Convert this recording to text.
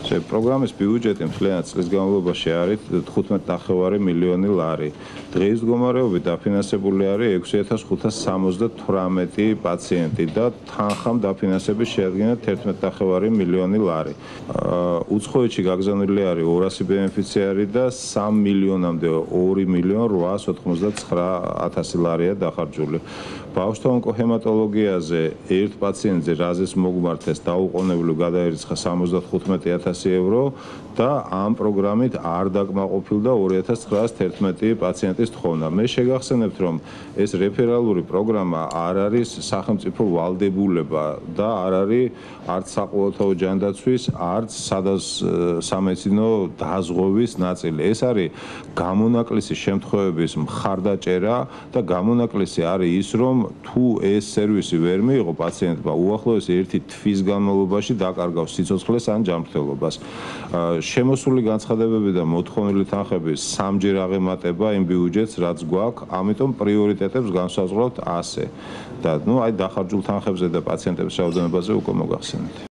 პროგრამის ბიუჯეტი მთლიანად წლის განმავლობაში არის 15.9 მილიონი ლარი. დღის მდგომარეობით დაფინანსებული არის 6578 პაციენტი და თანხამ დაფინანსების შეადგენა 11.9 მილიონი ლარი. უცხოეთში გაგზავნილი არის 200 ბენეფიციარი და 3 მილიონამდე 2.89000 ლარია დახარჯული. ბავშვთა ონკოჰემატოლოგიაზე ერთ პაციენტზე რაზეც მოგმართეს დაუყოვნებლივ გადაირიცხა 75,000 евро და ამ პროგრამით არ დაკმაყოფილდა 2911 პაციენტის თხოვნა. მე შეგახსენებთ, რომ ეს რეფერალური პროგრამა არ არის სახელმწიფო ვალდებულება და არ არის არც საყოველთაო ჯანდაცვის, არც სამედიცინო დაზღვევის ნაწილი. ეს არის გამონაკლისი შემთხვევების მხარდაჭერა და გამონაკლისი არის ის, რომ თუ ეს სერვისი ვერ მიიღო პაციენტმა, უახლოესი ერთი თვის განმავლობაში დაკარგავს სიცოცხლეს ან ჯანმრთელობას. შემოსული განცხადებები და მოთხოვნილი თანხები სამჯერ აღემატება იმ ბიუჯეტს, რაც გვაქვს, ამიტომ პრიორიტეტებს განსაზღვრავთ ასე. და აი დახარჯულ თანხებზე და პაციენტების რაოდენობაზე უკვე მოგახსენეთ.